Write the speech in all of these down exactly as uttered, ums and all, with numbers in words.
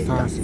fast.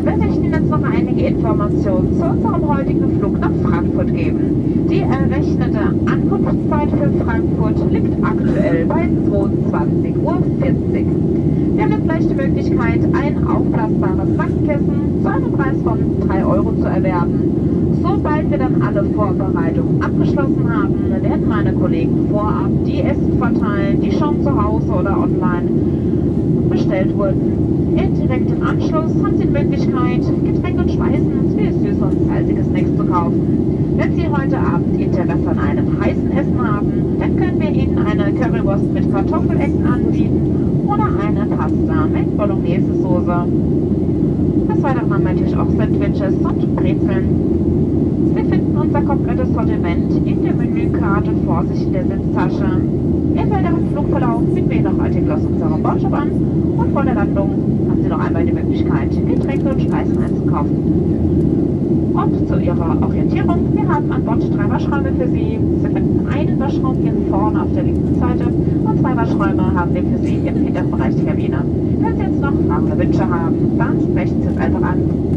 werde ich Ihnen jetzt noch einige Informationen zu unserem heutigen Flug nach Frankfurt geben. Die errechnete Ankunftszeit für Frankfurt liegt aktuell bei zweiundzwanzig Uhr vierzig. Wir haben jetzt gleich die Möglichkeit, ein aufblasbares Nacktkissen zu einem Preis von drei Euro zu erwerben. Sobald wir dann alle Vorbereitungen abgeschlossen haben, werden meine Kollegen vorab die Essen verteilen, die schon zu Hause oder online bestellt wurden. Direkt im Anschluss haben Sie die Möglichkeit, Getränke und Speisen sowie süße und salzige Snacks zu kaufen. Wenn Sie heute Abend Interesse an einem heißen Essen haben, dann können wir Ihnen eine Currywurst mit Kartoffelecken anbieten oder eine Pasta mit Bolognese-Soße. Des Weiteren haben wir natürlich auch Sandwiches und Brezeln. Sie finden unser komplettes Sortiment in der Menükarte vor sich in der Sitztasche. Im weiteren Flugverlauf bieten wir noch Artikel aus unserem Baushop an und vor der Landung haben Sie noch einmal die Möglichkeit, Getränke und Speisen einzukaufen. Und zu Ihrer Orientierung, wir haben an Bord drei Waschräume für Sie. Sie finden einen Waschraum hier vorne auf der linken Seite und zwei Waschräume haben wir für Sie im hinteren Bereich der Kabine. Wenn Sie jetzt noch Fragen oder Wünsche haben, dann sprechen Sie es einfach an.